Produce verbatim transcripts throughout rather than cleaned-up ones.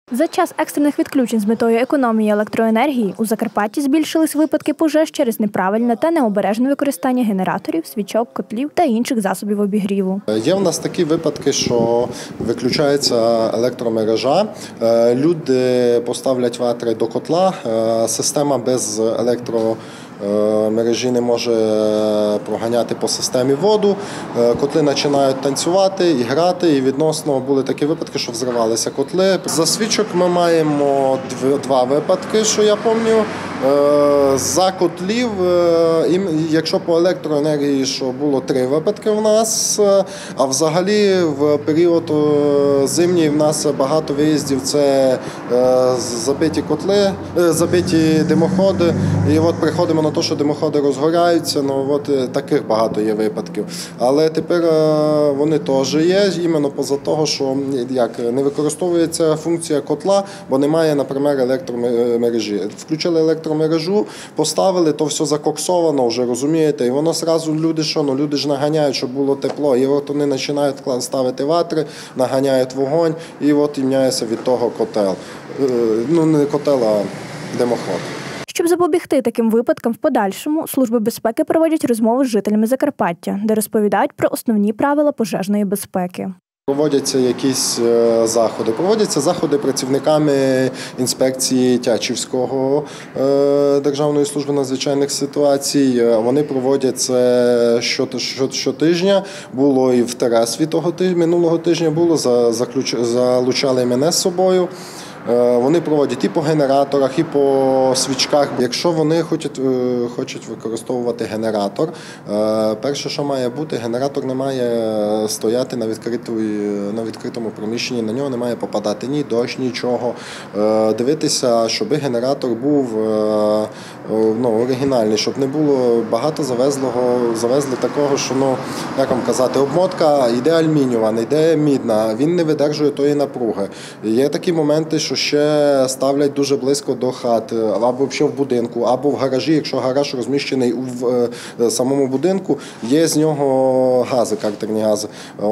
За час екстрених відключень з метою економії електроенергії у Закарпатті збільшились випадки пожеж через неправильне та необережне використання генераторів, свічок, котлів та інших засобів обігріву. Є в нас такі випадки, що виключається електромережа, люди поставлять ватри до котла, система без електро мережі не може проганяти по системі воду, котли починають танцювати і грати, і відносно були такі випадки, що взривалися котли. За свічок ми маємо два випадки, що я пам'ятаю. За котлів, якщо по електроенергії, що було три випадки в нас, а взагалі в період зимній в нас багато виїздів, це забиті котли, забиті димоходи, і от приходимо на те, що димоходи розгоряються, ну от таких багато є випадків. Але тепер вони теж є, іменно поза того, що як не використовується функція котла, бо немає, наприклад, електромережі. Включили електромережу, поставили, то все закоксовано вже, розумієте, і воно одразу люди, що, ну люди ж наганяють, щоб було тепло, і от вони починають ставити ватри, наганяють вогонь, і от імняється від того котел. Ну не котел, а димоход. Щоб запобігти таким випадкам в подальшому, служби безпеки проводять розмови з жителями Закарпаття, де розповідають про основні правила пожежної безпеки. Проводяться якісь заходи. Проводяться заходи працівниками інспекції Тячівського Державної служби надзвичайних ситуацій. Вони проводять це щотижня. Було і в Тересві того тижня, минулого тижня було, залучали мене з собою. Вони проводять і по генераторах, і по свічках. Якщо вони хочуть, хочуть використовувати генератор, перше, що має бути, генератор не має стояти на, на відкритому приміщенні, на нього не має попадати ні дощ, нічого. Дивитися, щоб генератор був ну, оригінальний, щоб не було багато завезлого, завезли такого, що, ну, як вам казати, обмотка йде алюмінієва, не йде мідна, він не видержує тої напруги. Є такі моменти, що ще ставлять дуже близько до хат, або взагалі в будинку, або в гаражі, якщо гараж розміщений в самому будинку, є з нього гази, картерні гази.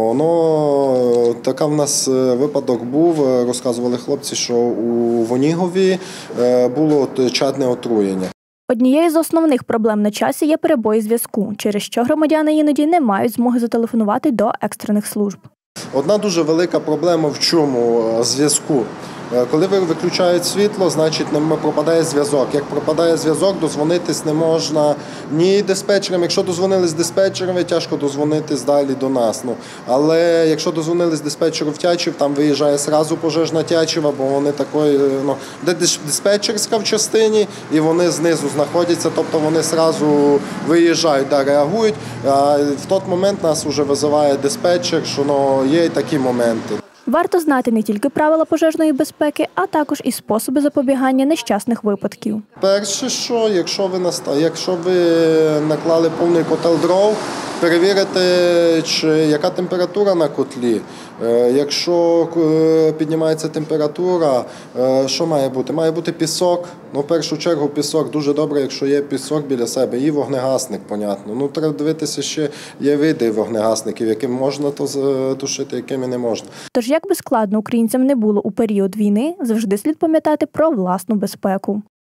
Воно, така в нас випадок був, розказували хлопці, що у Вонігові було чадне отруєння. Однією з основних проблем на часі є перебої зв'язку, через що громадяни іноді не мають змоги зателефонувати до екстрених служб. Одна дуже велика проблема в чому зв'язку. Коли виключають світло, значить пропадає зв'язок. Як пропадає зв'язок, дозвонитись не можна ні диспетчерам. Якщо дозвонились диспетчерами, тяжко дозвонитись далі до нас. Ну, але якщо дозвонились диспетчеру в Тячів, там виїжджає одразу пожежна Тячева, бо вони такої, ну, де диспетчерська в частині, і вони знизу знаходяться, тобто вони одразу виїжджають, да, реагують. А в той момент нас вже визиває диспетчер, що ну, є і такі моменти. Варто знати не тільки правила пожежної безпеки, а також і способи запобігання нещасних випадків. Перше, що якщо ви якщо ви наклали повний котел дров, перевірити, чи яка температура на котлі. Якщо піднімається температура, що має бути? Має бути пісок. Ну, в першу чергу пісок дуже добре, якщо є пісок біля себе. І вогнегасник, понятно. Ну, треба дивитися, ще є види вогнегасників, яким можна тушити, якими не можна. Тож, як би складно українцям не було у період війни, завжди слід пам'ятати про власну безпеку.